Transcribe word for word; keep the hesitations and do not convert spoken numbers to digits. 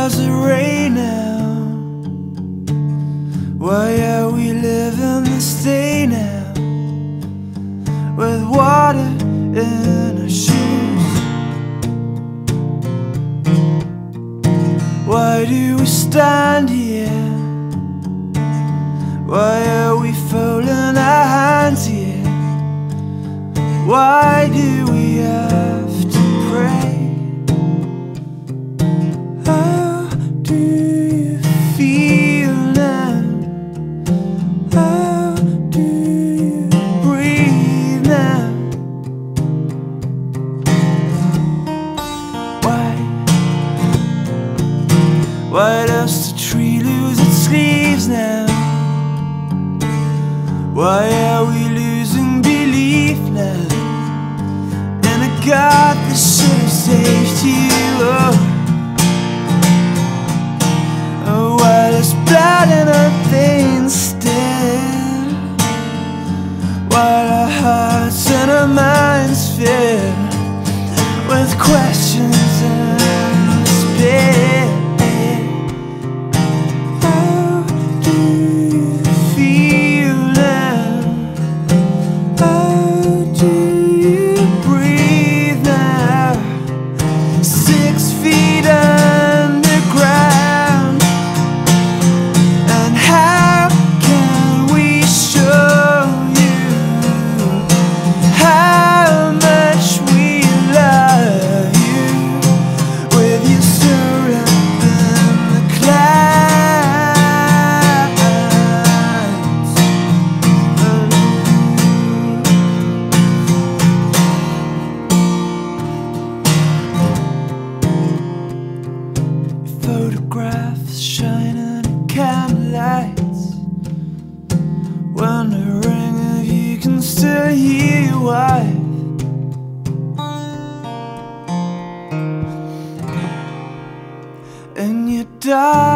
does it rain now? Why are we living this day now, with water in our shoes? Why do we stand here? Why are we folding our hands here? Why do we have to pray? How do you feel now? How do you breathe now? Why? Why does the tree lose its leaves now? Why are we losing belief now in a God that should have saved you? Oh, oh, why there's blood in our veins still? Why our hearts and our minds filled with questions and despair? How do you feel now? How do you breathe now? Six feet underground. And how can we show you how much we love you, with your soul up in the clouds? Photographs shining in candlelights, wondering if you can still hear your wife. And your dog